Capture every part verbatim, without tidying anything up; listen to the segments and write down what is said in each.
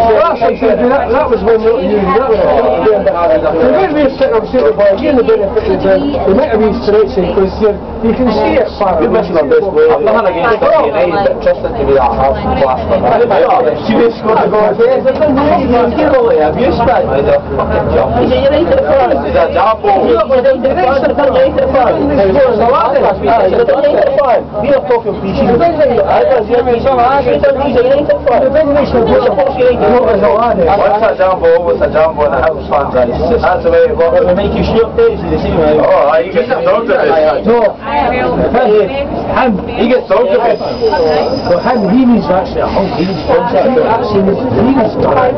That's actually, that, that was when you knew that was it. The way we're sitting on Super Boy, you're in the benefit of the we might have been stretching because you can see it far. You're missing on this way. I'm not against Dundee United, but trusting to be that half class for that. She just scored a goal. Have you spent? He's a fucking jump. He's a United fan. He's a jumbo. He's a United fan. He's a United fan. We are talking pre-season. I was here with some He's a United fan. What's a jumbo? What's a jumbo in the house fans? That's the way it works. We make you shoot days in the same way. Oh, you get some dogs of it. No. Him, he gets dogs of it. Well, him, he needs actually a whole huge contract. Actually, he needs to have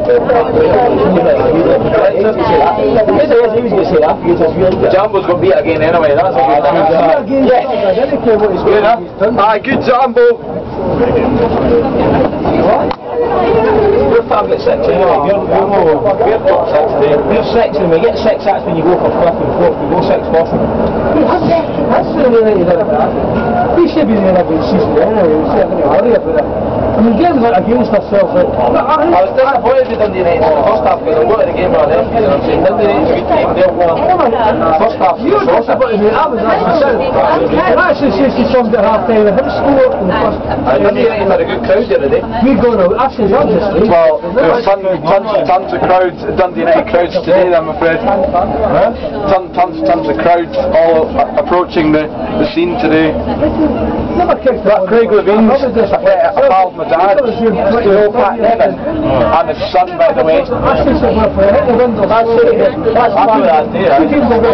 Jumbo's going to beat again anyway, that's a good thing. Yes. Good, huh? Aye, good Jumbo. We're target six anyway, we're, we're, we're top six today. We're six and we get six, that's when you go for fifth and fourth, we go six fourth. That's the way you did it. We should be doing every season anyway, we should have any worry about it. I mean, games like against ourselves, like... I was disappointed with Dundee United in the first half because I wanted the game on them, you know what I'm saying? Dundee United's a good team, they'll win. First half, you were disappointed with me, I was actually saying. I actually said to somebody at half time, Hibs scored in the first... Dundee United had a good crowd the other day. We're going to, actually, not just leave. Well, there's tons, tons, tons of crowds, Dundee United crowds today, I'm afraid. Tons, tons, tons of crowds all approaching the, the scene today. That Craig Levine's a pal of my dad, you know, Pat Nevin, and his son, by the way. That's it, that's part of that day, right?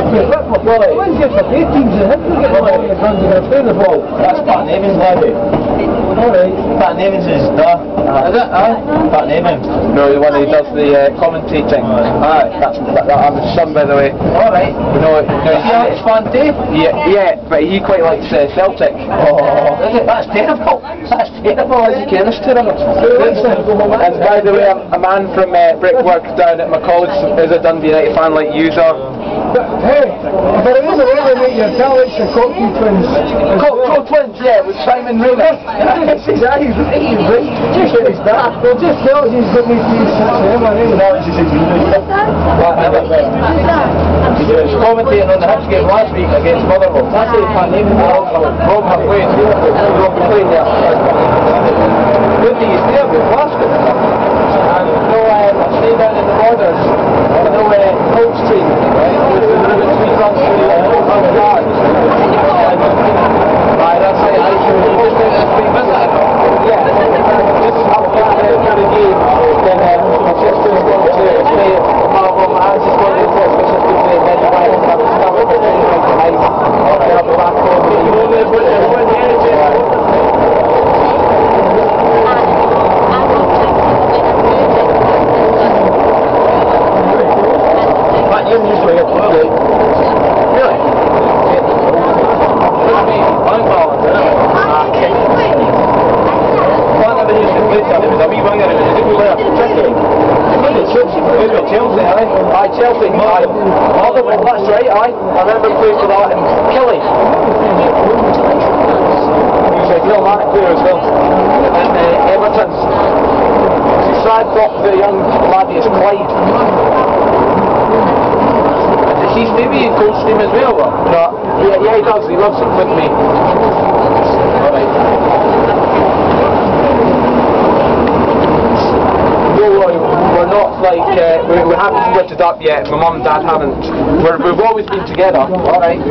That's Pat Nevin's levy. Pat Nevin's is the... Is it? Aye? Pat Nevin. No, the one who does the uh, commentating. Aye, that's that, that, I'm his son, by the way. Alright. You know, no, is he Alex fan too? Yeah, yeah, but he quite likes uh, Celtic. Oh, is it? That's terrible. That's terrible. Is he Kennis terrible? And by the way, a, a man from uh, Brickwork down at my college is a Dundee United fan like you are. Hey, but it is a way to make your talents the Cockney twins. Cockney twins, yeah, with Simon Rayner. That's exactly right, he's right. Just get his dad. Well, just tell us he's got me three six, never really. No, it's just he's commentating on the Hibs game last week against Motherwell. That's it, Pat Nevin. Rob have played. Rob played there. Good thing he's there with Glasgow. And you know, uh, I stay down in the borders. You know, uh, Cold Street, right? With the ribbon three runs to the Old Yard. Right, that's it. I should be just doing this big visit. Yeah. Just after the game, then um, just to go to play Marvel, my hands just going to the which is good play, then you might have to start with the training right behind. Then I'll be back home. You're usually a play. Really? I'm balling, isn't it? Okay. Well, I never used to play that. It was a wee winger. It was a good player. Tricky. Chelsea. Chelsea, aye. Aye, Chelsea. Aye. Motherwell, that's right, aye. I remember playing for that in Kelly. He was a real manic player as well. And uh, Everton's. He's sad drop the young laddie is Clyde. He's maybe in coach team as well, or? No, yeah, yeah, he does. He loves it with me. Alright. No, we're not like uh, we, we haven't split it up yet. My mum and dad haven't. We're, we've always been together. Alright.